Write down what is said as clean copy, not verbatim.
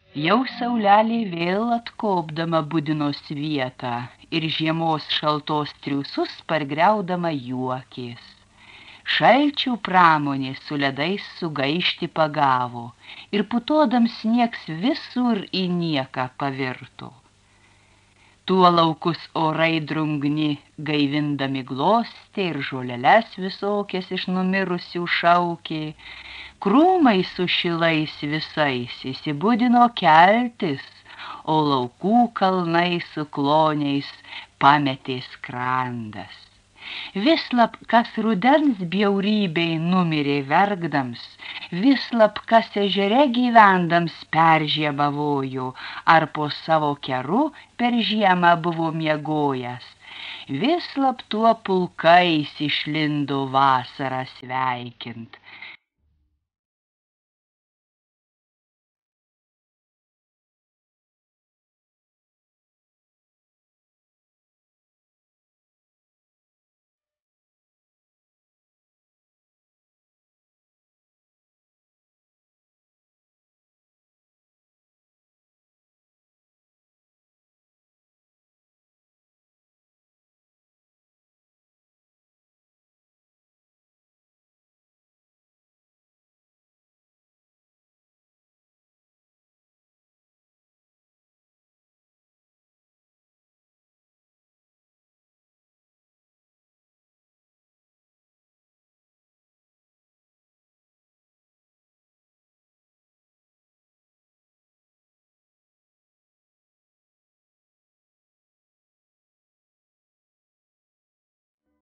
Jau saulelė vėl atkopdama budinos vietą ir žiemos šaltos triūsus pargriaudama juokės. Šalčių pramonė su ledais sugaišti pagavo ir putodams sniegs visur į nieką pavirto. Tuo laukus orai drungni gaivindami glostė ir žoleles visokias iš numirusių šaukė, krūmai su šilais visais įsibudino keltis, o laukų kalnai su kloniais pametė skrandas. Vislab, kas rudens bjaurybei numirė verkdams, vislab, kas ežere gyvendams peržiemavojo, ar po savo keru per žiemą buvo miegojęs, vislab tuo pulkais išlindo vasarą sveikint,